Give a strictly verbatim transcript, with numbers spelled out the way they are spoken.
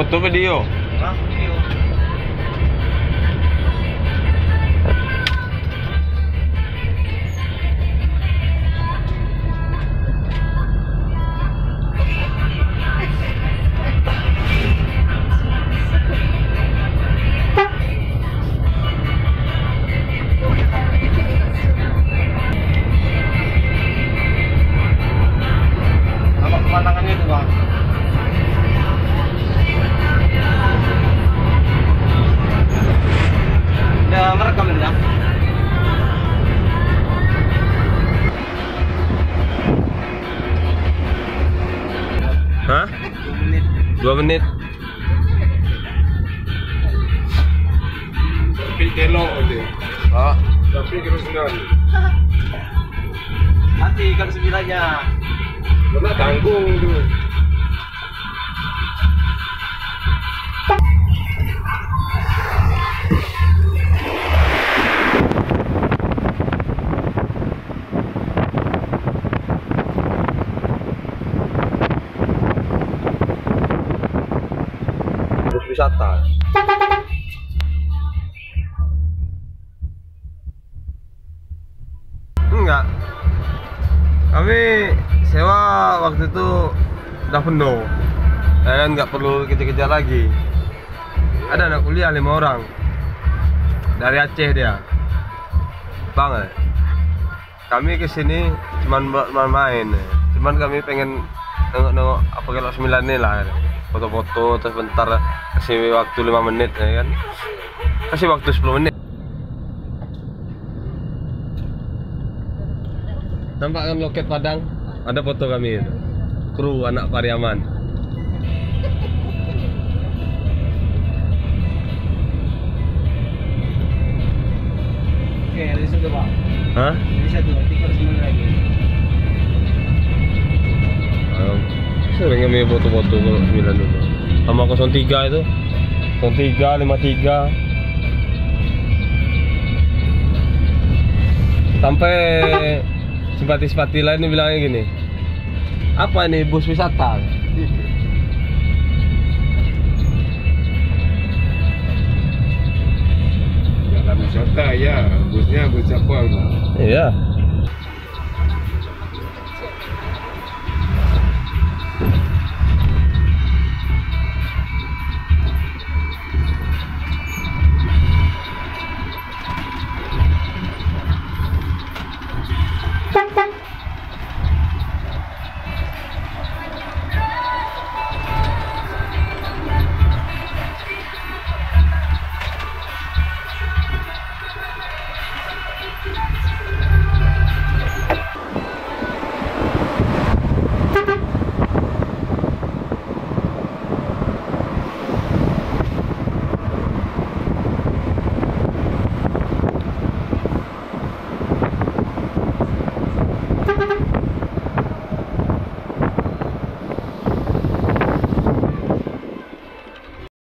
Foto video. Hah? Video. Apa pemandangannya itu, Bang? Udah merekam ini ya? Hah? dua menit. Dua menit. Tapi kelok dia. Oh. Tapi kena senang. Nanti kalau sembilannya. Kena tanggung tu. Bus wisata. Enggak. Kami sewa waktu itu udah penuh. Ya kan nggak perlu kejar-kejar lagi. Ada anak kuliah lima orang dari Aceh dia. Bang, eh, kami kesini cuman buat main-main. Cuman kami pengen nengok-nengok apa kalau sembilan ini lah. Foto-foto terus bentar kasih waktu lima menit ya kan. Kasih waktu sepuluh menit. Nampak kan loket Padang? Ada foto kami itu. Kru anak Pariaman. Oke, dari situ, Bang. Hah? Dari satu, nanti kalau sembilan lagi. Um, sering kami foto-foto kalau sembilan dulu. Sama nol tiga itu. nol tiga, lima tiga. Sampai simpati-simpati lain bilangnya gini. Apa ini bus wisata? Dalam wisata ya, busnya bus apa? Iya.